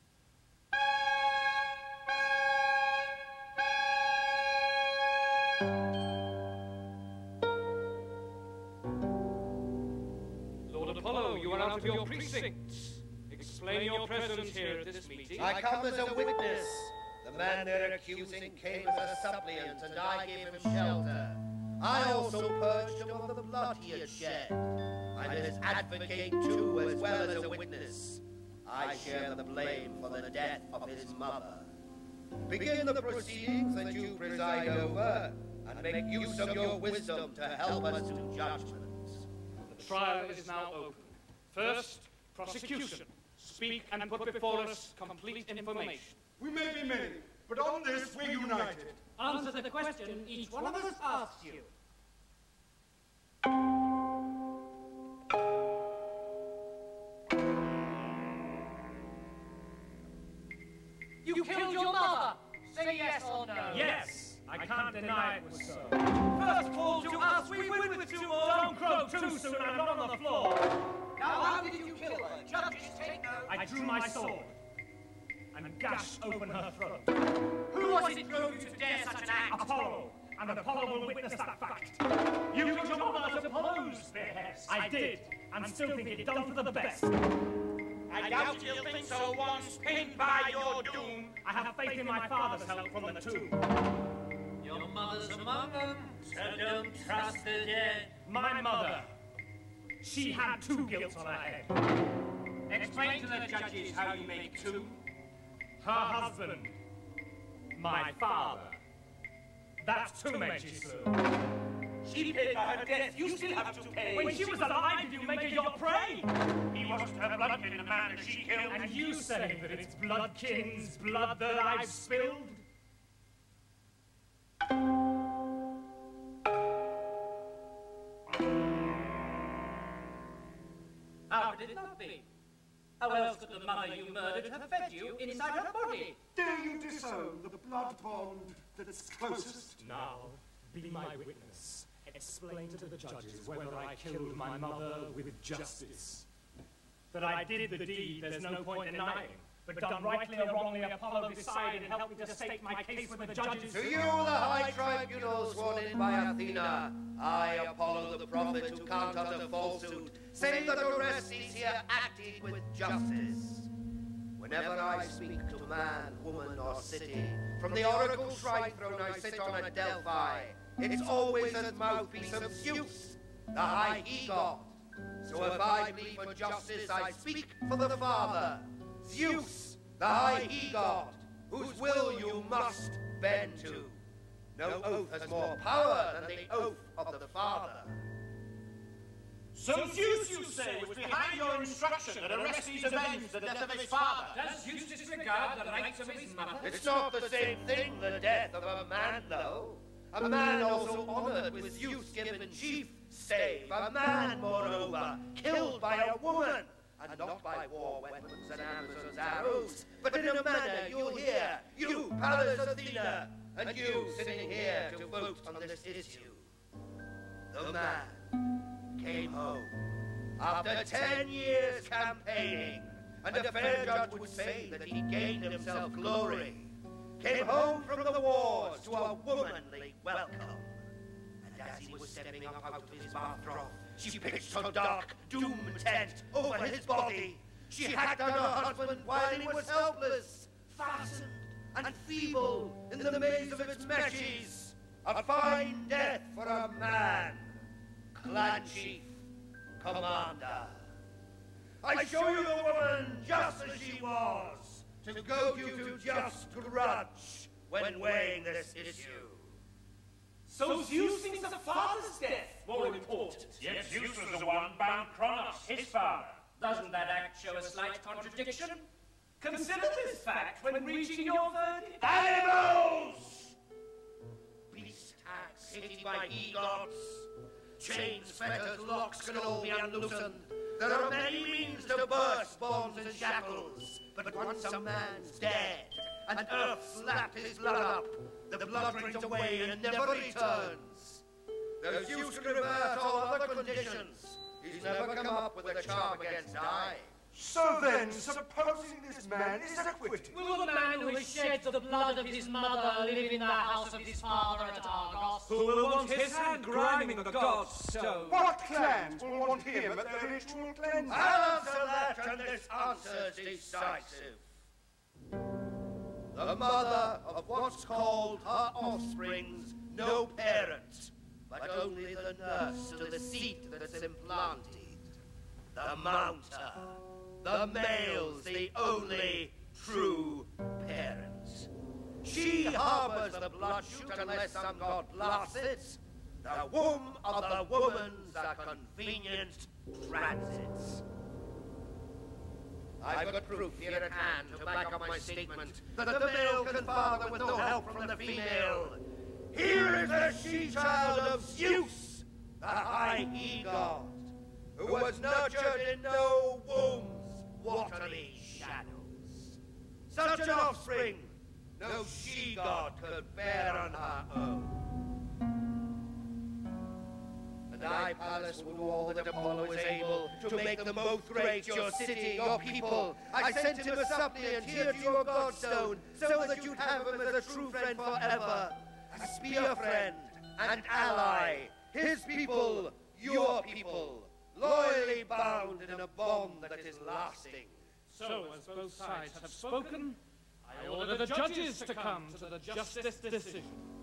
Lord Apollo, you are out of your precincts. Explain your presence here at this meeting. I come as a witness. The man they're accusing came as a suppliant, and I gave him shelter. I also purged him of the blood he had shed. I'm his advocate too, as well as a witness. I share the blame for the death of his mother. Begin the proceedings that you preside over, and make use of your wisdom to help us to judgment. The trial is now open. First, prosecution. Speak and put before us complete information. We may be many, but on this we're united. Answer the question each one of us asks you. You killed your mother! Say yes or no. Yes! I can't deny it was so. First call to us, we win with two more. Don't crow too soon, I'm not on the floor. Now, how did you kill her? Judges, take note. I drew my sword and gashed open her throat. Who was it drove you to dare such an act? Apollo, and Apollo will witness that fact. You killed your mother at Apollo's behest. I did, and still think it done for the best. I doubt you'll think so once pinned by your doom. I have faith in my father's help from the tomb. Your mother's among them, so don't trust the dead. My mother, she had two guilts on her head. Explain to the judges how you make two. Her husband, my father. That's two men she slew. She paid for her death. You still have to pay. When she was alive, did you make her your prey? He wasn't her bloodkin, the man that she killed. And you say that it's bloodkin's blood that I've spilled? How could it not be? How else could the mother you murdered have fed you inside her body? Dare you disown the blood bond that's closest? Now, be my witness. Explain to the judges whether I killed my mother with justice. That I did the deed, there's no point denying. But done rightly or wrongly, Apollo decide and help me to state my case with the judges. To you, the high tribunal sworn in by Athena, I, Apollo the prophet, who can't utter falsehood, say that Orestes here acted with justice. Whenever I speak to man, woman, or city, from the oracle shrine throne I sit on at Delphi, it's always as mouthpiece of Zeus, the high he-god. So if I plead for justice, I speak for the Father, Zeus, the high he-god, whose will you must bend to. No oath has more power than the oath of the Father. So Zeus, you say, was behind your instruction that Orestes avenge the death of his father. Does Zeus disregard the rights of his mother? It's not the same thing, the death of a man, though. A man also honored with Zeus given chief stave. A man, moreover, killed by a woman. And not by war weapons and Amazon's arrows, but in a manner you'll hear, you, Pallas Athena, and you sitting here to vote on this issue. The man came home after ten years campaigning, and a fair judge would say that he gained himself glory. Came home from the wars to a womanly welcome. And as he was stepping up out of his bathrobe, she pitched her dark, doomed tent over his body. She hacked on her husband while he was helpless, fastened and feeble in the maze of its meshes. A fine death for a man, clan chief, commander. I show you the woman just as she was, to goad you to just grudge when weighing this issue. So Zeus thinks the father's death more important. Yet Zeus was the one bound Kronos, his father. Doesn't that act show a slight contradiction? Consider this fact when reaching your verdict. Animals! Beast hacks hated by he-gods. Chains, fetters, locks can all be unloosened. There are many means to burst bonds and shackles. But once a man's dead, and earth slapped his blood up, the blood drains away and never returns. There's use to reverse all other conditions. He's never come up with a charm against I. So then, supposing this man is acquitted, will the man who has shed the blood of his mother live in the house of his father at Argos? Who will want his hand grinding the god's stone? What clans will want him at their ritual cleansing? I'll answer that, and this answer's decisive. The mother of what's called her offspring's no parent, but only the nurse to the seed that's implanted. The mounter. The male's the only true parent. She harbors the blood shoot unless some god blasts it. The womb of the woman's a convenient transit. I've got proof here at hand to back up my statement that the male can father with no help from the female. Here is the she-child of Zeus, the high he-god, who was nurtured in no womb's watery shadows. Such an offspring no she-god could bear on her own. And I my palace will do all that Apollo is able to make them both great, your city, your people. I sent him a suppliant here to your godstone, so that you'd have him as a true friend forever, a spear friend and ally, his people, your people, loyally bound in a bond that is lasting. So, as both sides have spoken, I order the judges to come to the justice decision.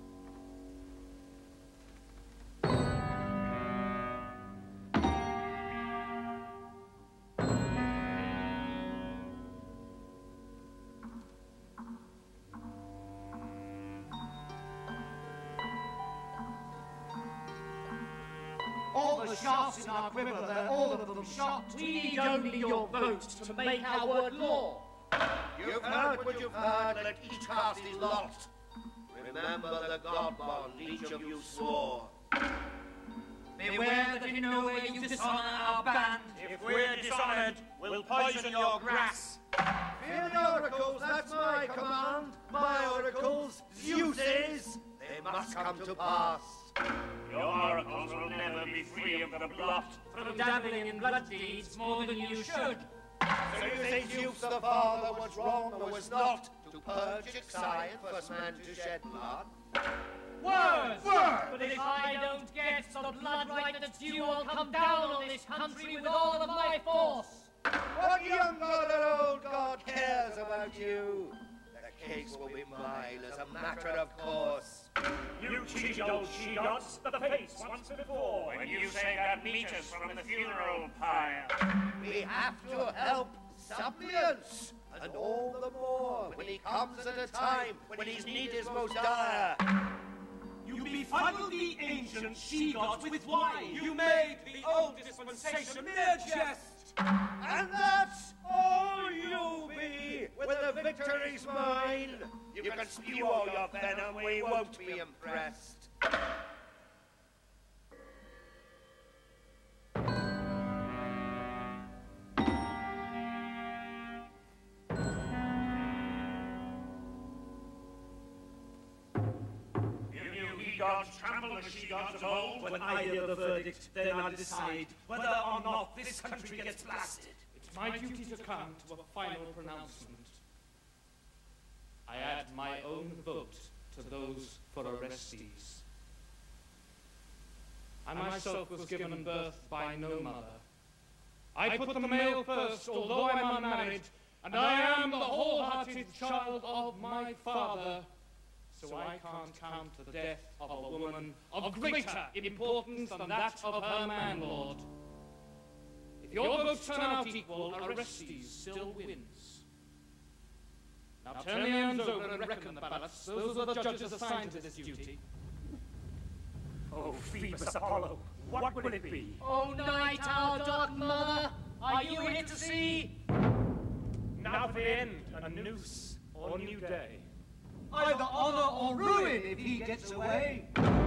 All the shafts in our quiver, they're all of them shot. We need only your vote to make our word law. You've heard what you've heard, let each cast his lot. Remember the God bond each of you swore. Beware that in no way you dishonor our band. If we're dishonored, we'll poison your grass. Fear the oracles, that's my command. My oracles, Zeus's, they must come to pass. Your oracles will never be free of the blot. From dabbling in blood deeds more than you should. So you say Zeus the father was wrong or was not to purge exile, first man to shed blood? Words! Words! But if I don't get the blood right that's due, I'll come down on this country with all of my force. What young god or old god cares about you? The case will be mine as a matter of course. You cheated old she-gods the face once before when you saved that meters from the funeral pyre. We have to help suppliants, and all the more when he comes at a time when his need is most dire. You befuddled the ancient she-gods with wine. You made the old dispensation mere jest. And that's all you'll be when the victory's mine. You can spew all your venom, we won't be impressed. Gods trample the she-gods of old. When I hear the verdict, then I'll decide whether or not this country gets blasted. It's my duty to come to a final pronouncement. I add my own vote to those for Orestes. I myself was given birth by no mother. I put the male first, although I'm unmarried, and I am the wholehearted child of my father. So I can't count the death of a woman of greater importance than that of her man-lord. If your votes turn out equal, Orestes still wins. Now turn the hands over and reckon the ballots. Those are the judges assigned to this duty. Oh, Phoebus Apollo, what will it be? Oh, night, our dark mother, are you here to see? Now for the end, a noose or new day. Either honor or ruin if he gets away.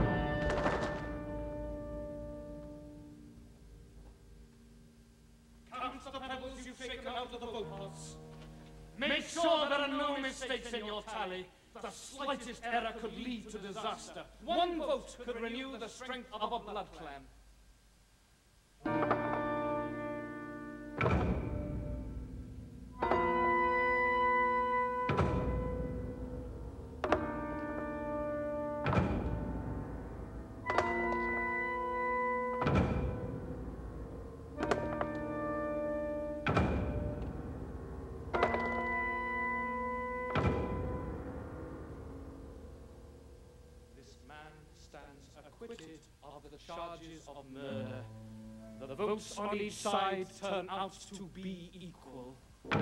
Count the pebbles you've taken out of the boathouse. Make sure there are no mistakes in your tally. The slightest error could lead to disaster. One vote could renew the strength of a blood clan. Acquitted of the charges of murder. The votes on each side turn out to be equal.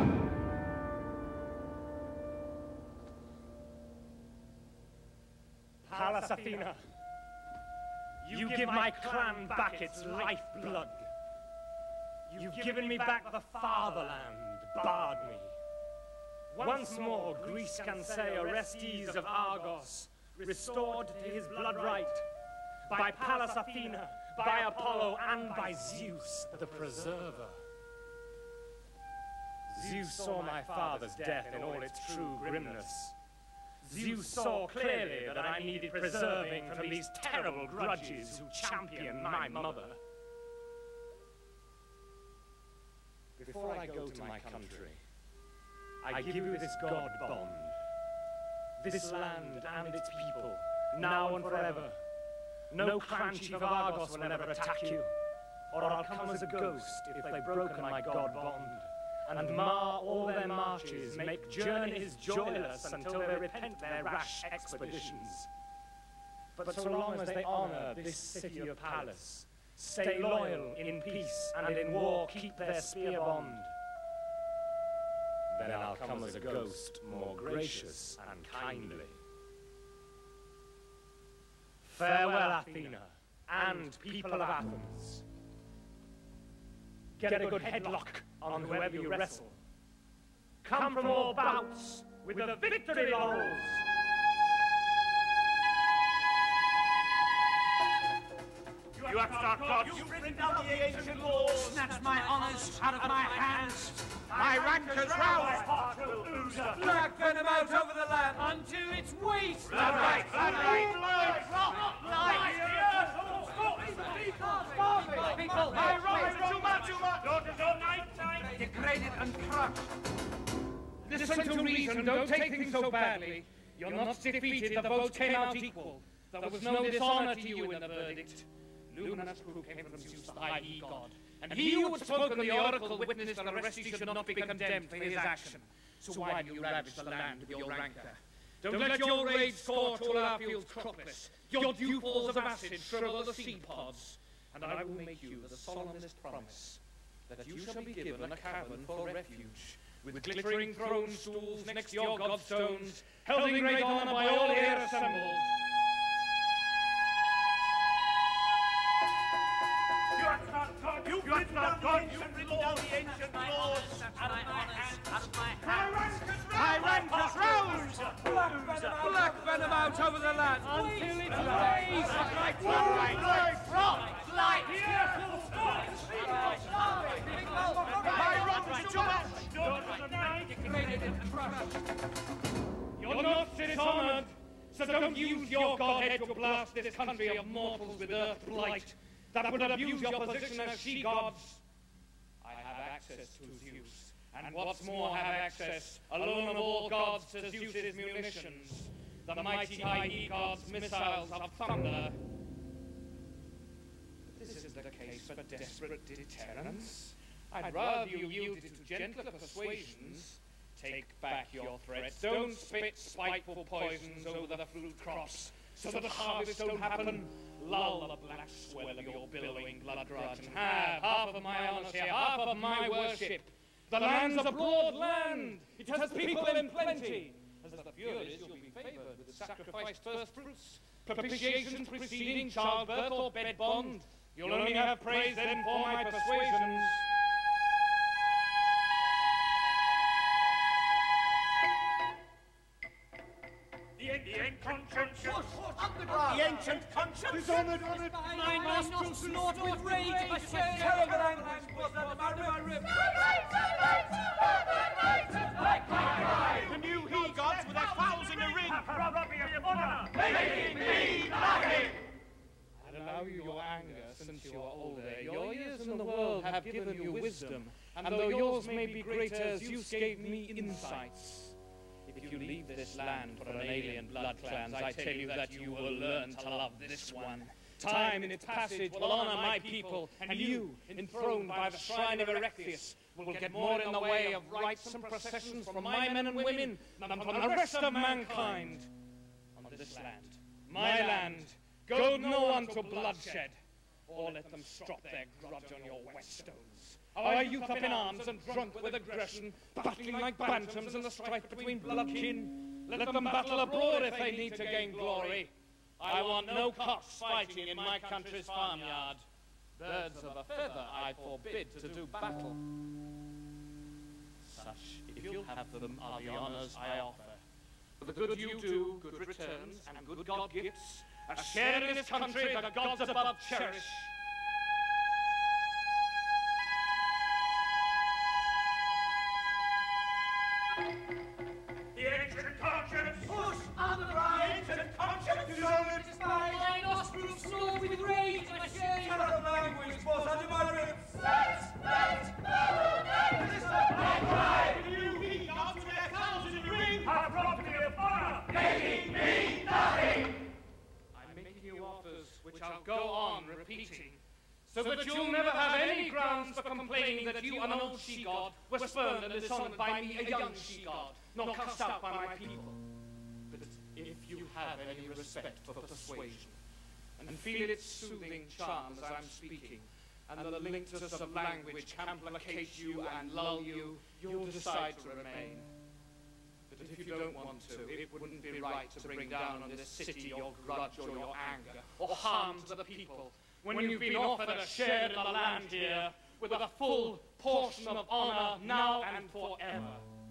Pallas Athena, you give my clan back its lifeblood. You've given me back the fatherland, barred me. Once more Greece can say Orestes of Argos, restored to his blood right, by Pallas Athena, by Apollo, and by Zeus, the preserver. Zeus saw my father's death in all its true grimness. Zeus saw clearly that I needed preserving from these terrible grudges who champion my mother. Before I go to my country, I give you this god bond. This land and its people, now and forever. No clan chief of Argos will ever attack you, or I'll come as a ghost if they've broken my god bond, and mar all their marches, make journeys joyless until they repent their rash expeditions. But so long as they honor this city of Pallas, stay loyal in peace and in war keep their spear bond, then I'll come as a ghost more gracious and kindly. Farewell, Athena, and people of Athens. Get a good headlock on whoever you wrestle. Come from all bouts with the victory laurels. You upstart gods, you bring down the ancient laws, snatch my honors out of my hands. My rancors rouse, black venom out over the land unto its waist. Blood right, blood right, blood right. People, my right, too much, too much. Daughters of night time, degraded and crushed. Listen to reason, don't take things so badly. You're not defeated, the votes came out equal. There was no dishonor to you in the verdict. Luminous crew came from Zeus, the high he-god. And he who had spoken the oracle witnessed that Oresteia should not be condemned for his action. So why do you ravish the land with your rancor? Don't let your rage scorch all our fields cropless. Your dew falls of acid shrivel the seed pods. And I will make you the solemnest promise that you shall be given a cavern for refuge, with glittering throne stools next to your godstones, held in great honor by all here assembled. You are not God, you are not God, you written down the ancient laws. Out of my hands, out of my hands. My rancors rouse! Black venom out over the land until it's raised. Right, right, right, right. Light! My rancors too much! Degraded and crushed. You're not dishonored, so don't use your godhead to blast this country of mortals with earth blight that would abuse your position as she-gods. I have access to Zeus, and what's more, have access, alone of all gods, to Zeus's munitions, the mighty high he-gods' missiles of thunder. But this is the case for desperate deterrence. I'd rather you yielded to gentler persuasions. Take back your threats. Don't spit spiteful poisons over the fruit crops, so that the harvest don't happen. Lull the black swell of your billowing blood grudge, and have half of my honors here, half of my worship. The land's a broad land. It has people in plenty. As the Furies, you'll be favored with sacrificed first fruits, propitiations preceding childbirth or bed bond. You'll only have praise then for my persuasions. The ancient conscience. The ancient conscience. Dishonored, honored. My nostrils snort with rage. I shed terrible anguish was that out of my ribs. The new he-gods with their fowls in the ring. Making me laughing. I'd allow you your anger since you are older. Your years in the world have given you wisdom, and though yours may be greater, Zeus gave me insights. If you leave this land for an alien blood clans, I tell you that you will learn to love this one. Time in its passage will honor my people, and you, enthroned by the shrine of Erechtheus, will get more in the way of rites and processions from my men and women than from the rest of mankind. On this land, my land, goad no one to bloodshed, or let them strop their grudge on your whetstones. Our youth up in arms and drunk with aggression, battling like bantams in the strife between blood kin. Let them battle abroad if they need to gain glory. I want no cocks fighting in my country's farmyard. Birds of a feather I forbid to do battle. Such, if you'll have them, are the honors I offer. For the good you do, good returns, and good God gifts, a share in this country the gods above cherish. The ancient conscience. Push so that you'll never have any grounds for complaining that you, an old she-god, were spurned and dishonored by me, a young she-god, nor cast out by my people. But if you have any respect for persuasion, and feel its soothing charm as I'm speaking, and the linctus of language can placate you and lull you, you'll decide to remain. But if you don't want to, it wouldn't be right to bring down on this city your grudge or your anger, or harm to the people, when you've been offered a share in the land here, with a full portion of honor now and forever.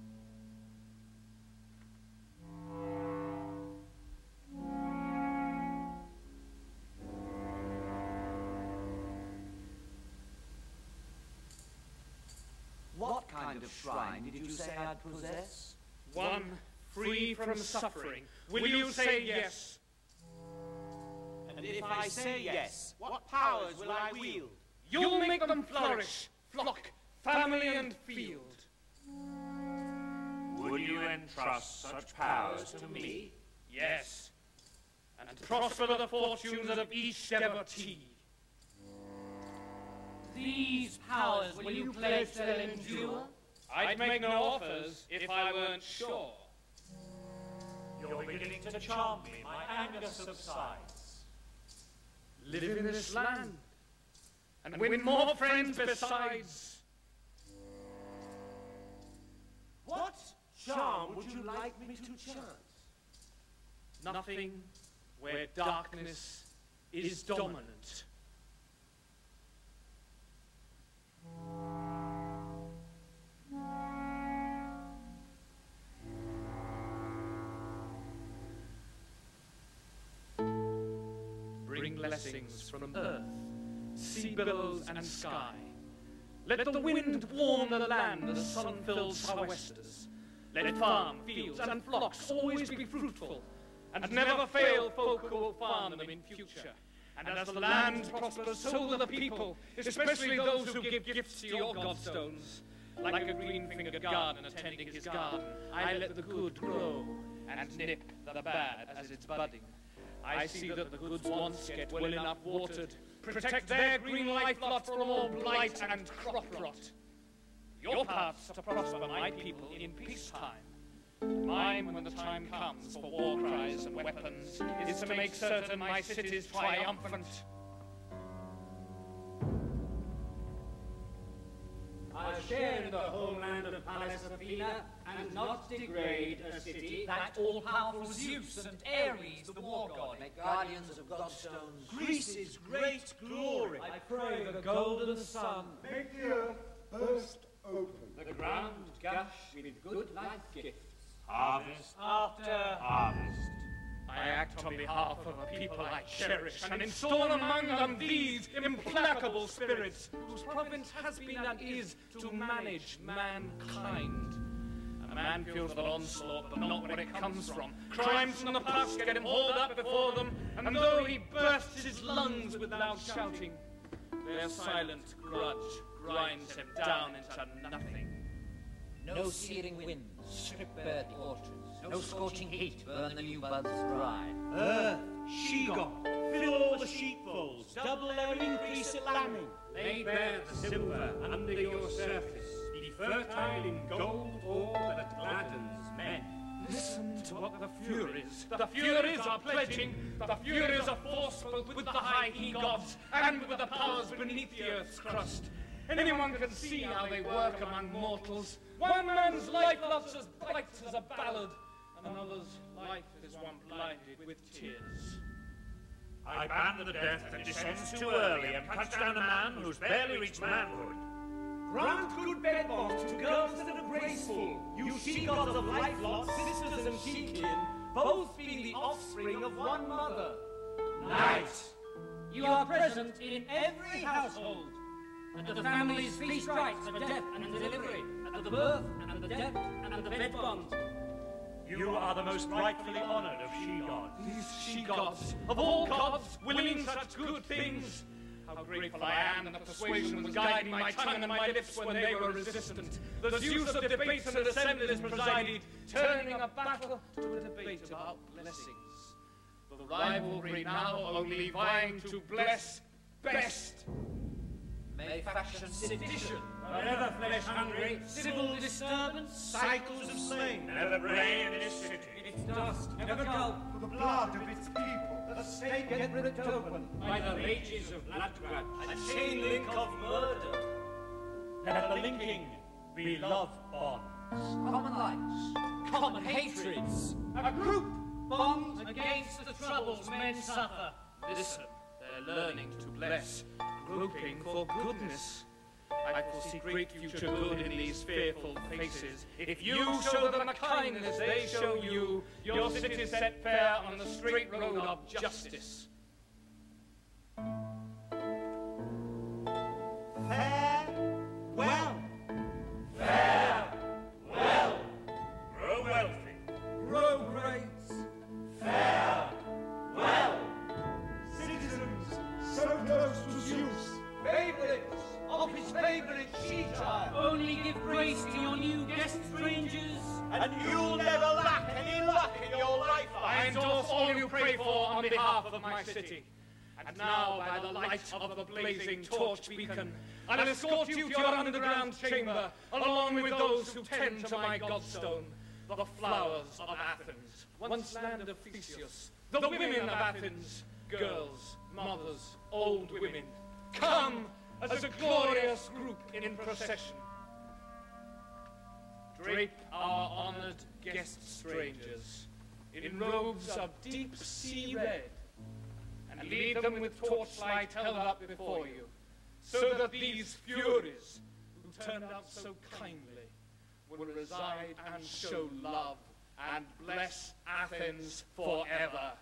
What kind of shrine did you say I'd possess? One free from suffering. Will you say yes? And if I say yes, what powers will I wield? You'll make them flourish, flock, family, and field. Would you entrust such powers to me? Yes. And prosper the fortunes of each devotee. These powers, will you pledge they'll endure? I'd make no offers if I weren't sure. You're beginning to charm me. My anger subsides. Live in this land, and win more friends besides. What charm would you like me to chant? Nothing where darkness is dominant. Bring blessings from earth, sea billows and sky. Let the wind warm the land, the sun-filled sou'westers. Let farm, fields, and flocks always be fruitful, and never fail folk who will farm them in future. And as the land prospers, so will the people, especially those who give gifts to your godstones. Like a green-fingered gardener tending his garden, I let the good grow, and nip the bad as it's budding. I see that the goods once get well enough watered, protect their green life lot from all blight and crop rot. Your path's to prosper my people in peacetime. Mine, when the time comes for war cries and weapons, is to make certain my city's triumphant. I'll share in the homeland of Pallas Athena, and not degrade a city that all-powerful Zeus and Ares, the war god, make guardians of godstones. Greece's great glory. I pray the golden sun make the earth burst open, the ground gush with good life gifts. Harvest after harvest. I act on behalf of a people I cherish, and install among them these implacable spirits, whose province has been and is to manage mankind. A man feels the onslaught, but not where it comes from. Crimes from the past get him hauled up before them, and though he bursts his lungs with loud shouting, their silent grudge grinds him down into nothing. No searing winds strip bare the orchards. No scorching heat burn the new buds dry. Earth, she-god, fill all the sheepfolds, double their increase at lambing. Lay bare the silver under your surface. Be fertile in gold ore that gladdens men. Listen to what the Furies, the Furies are pledging. The Furies are forced both with the high he-gods and with the powers beneath the earth's crust. Anyone can see how they work among mortals. One man's life love's as bright as a ballad, and another's life is one blinded with tears. I ban the death that descends too early and cuts down a man who's barely reached manhood. Grant good bed bonds to girls that are graceful. You she-gods of life lot, sisters and she-kin, both being the offspring of one mother. Night! You are present in every household. At the family's feast rites for death and delivery, at the birth and the death and the bed bond. You are the most rightfully honored of she-gods. These she-gods, of all gods, willing such good things. How grateful I am that persuasion was guiding my tongue and my lips when they were resistant. The Zeus of debates and assemblies presided, turning a battle to a debate about blessings. The rivalry now only vying to bless best. May faction sedition, Wherever flesh hungry, civil disturbance, cycles of slain. Never reign in this city. Its dust never gulp. For the blood of its people. The stake get ripped open by the rages of blood grudge. A chain link of murder. Let the linking be love bonds. common likes, common hatreds. A group bonds against the troubles men suffer. Listen, they're learning to bless, groping for goodness. I foresee great future good in these fearful faces. If you show them a kindness they show you, your city set fair on the straight road of justice. Farewell. Farewell. Grow wealthy. Grow great. Farewell. Citizens, so close to Zeus. Favorites of his favorite she-child. Only give grace to your new guest strangers, And you'll never lack any luck in your life. I endorse all you pray for on behalf of my city. And now, by the light of the blazing torch beacon, I'll escort you to your underground chamber, along with those who tend to my godstone, the flowers of Athens, once land of Theseus, the women of Athens, girls, mothers, old women. Come as a glorious group in procession. Drape our honored guest strangers in robes of deep sea red, and lead them with torchlight held up before you, so that these Furies, who turned out so kindly, will reside and show love and bless Athens forever.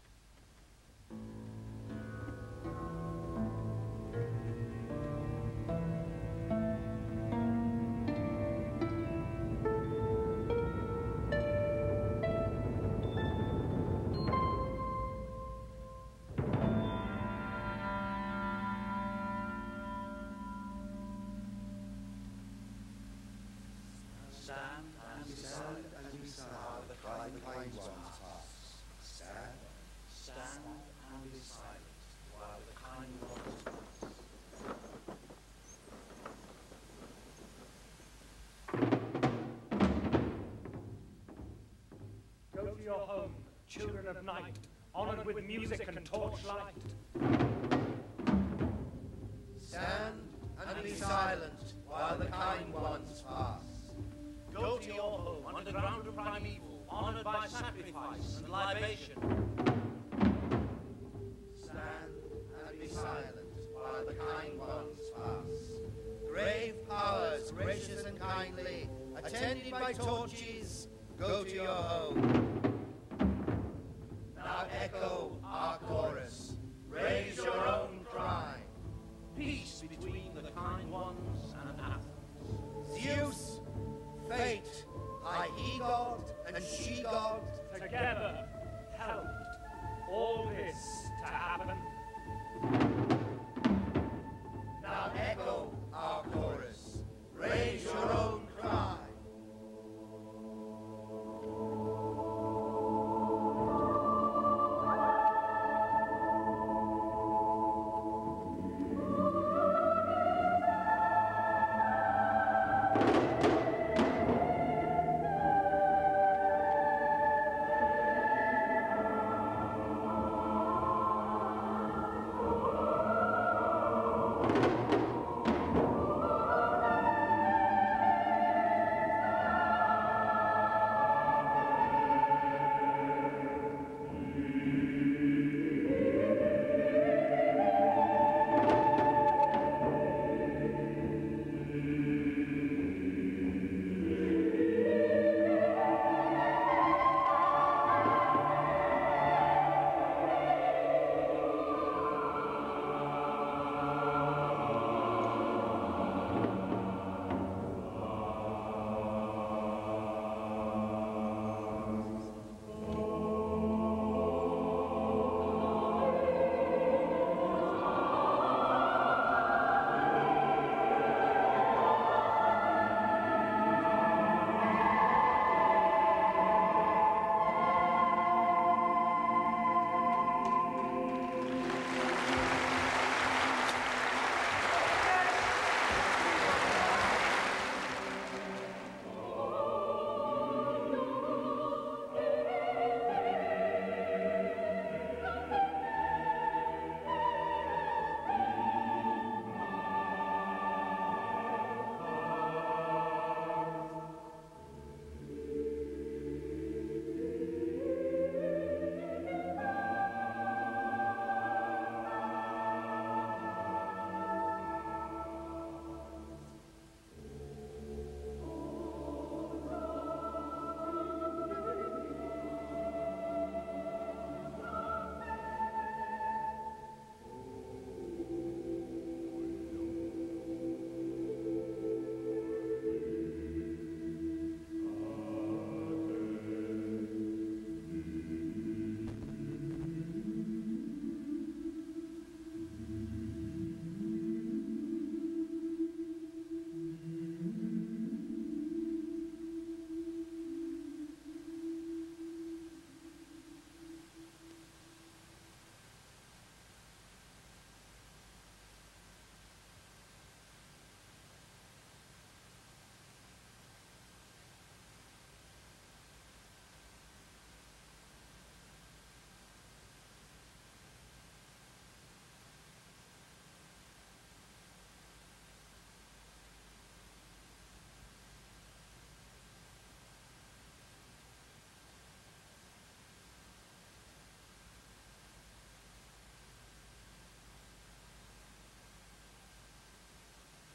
Your home, children of night, honored with music and torchlight. Stand and be silent while the kind ones pass. Go to your home, underground of primeval, honored by sacrifice and libation. Stand and be silent while the kind ones pass. Grave powers, gracious and kindly, attended by torches, go to your home.